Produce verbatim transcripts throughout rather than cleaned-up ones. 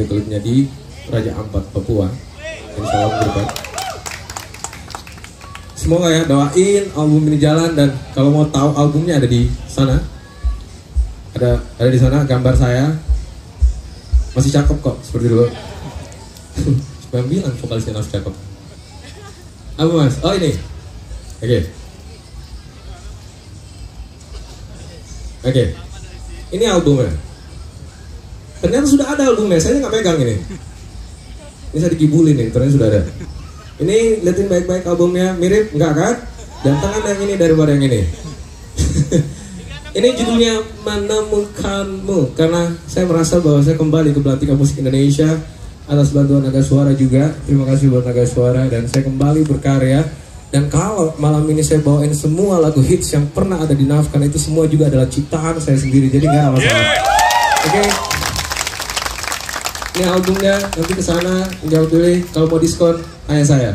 video klipnya di Raja Ampat, Papua. Insya Allah berkat. Semoga ya, doain album ini jalan, dan kalau mau tahu albumnya ada di sana. Ada ada di sana gambar saya. Masih cakep kok seperti dulu. Supaya bilang vokalisnya harus cakep. Apa mas? Oh ini. Oke. Okay. Oke. Okay. Ini albumnya. Ternyata sudah ada albumnya. Saya nggak pegang ini. Ini saya dikibulin nih. Ternyata sudah ada. Ini liatin baik-baik albumnya. Mirip nggak kan? Jangan yang ini daripada yang ini. Ini judulnya Menemukanmu, karena saya merasa bahwa saya kembali ke Belantika Musik Indonesia atas bantuan Naga Suara juga. Terima kasih buat Naga Suara, dan saya kembali berkarya. Dan kalau malam ini saya bawain semua lagu hits yang pernah ada di Nafkan, itu semua juga adalah ciptaan saya sendiri, jadi nggak masalah. Oke, okay. Ini albumnya, nanti kesana tinggal pilih. Kalau mau diskon, ayah saya.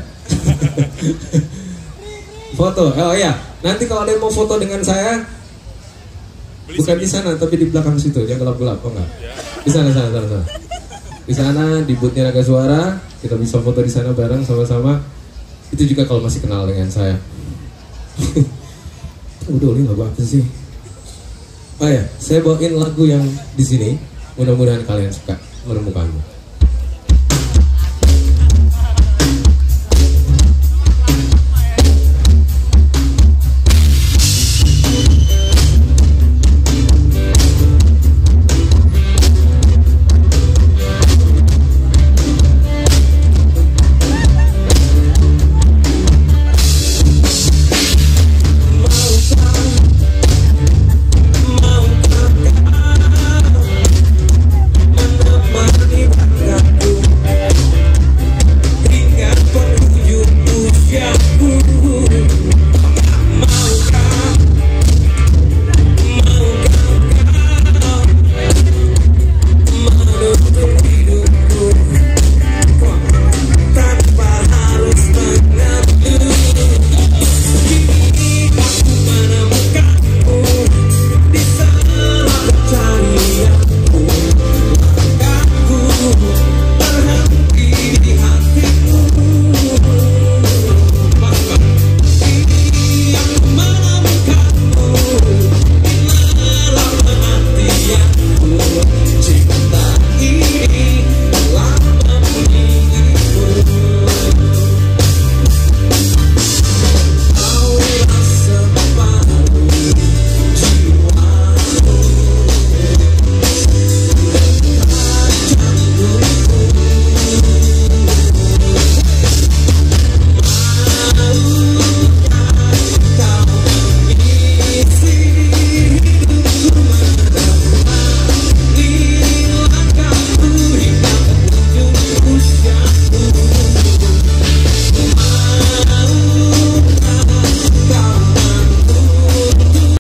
Foto, oh iya, nanti kalau ada yang mau foto dengan saya, bukan di sana, tapi di belakang situ, yang gelap-gelap, oh enggak? Di sana, sana, sana, sana. Di sana, di boothnya Naga Suara, kita bisa foto di sana bareng sama-sama. Itu juga kalau masih kenal dengan saya. Udah, ini lagu apa sih? Oh ya, saya bawain lagu yang di sini. Mudah-mudahan kalian suka. Menemukanmu.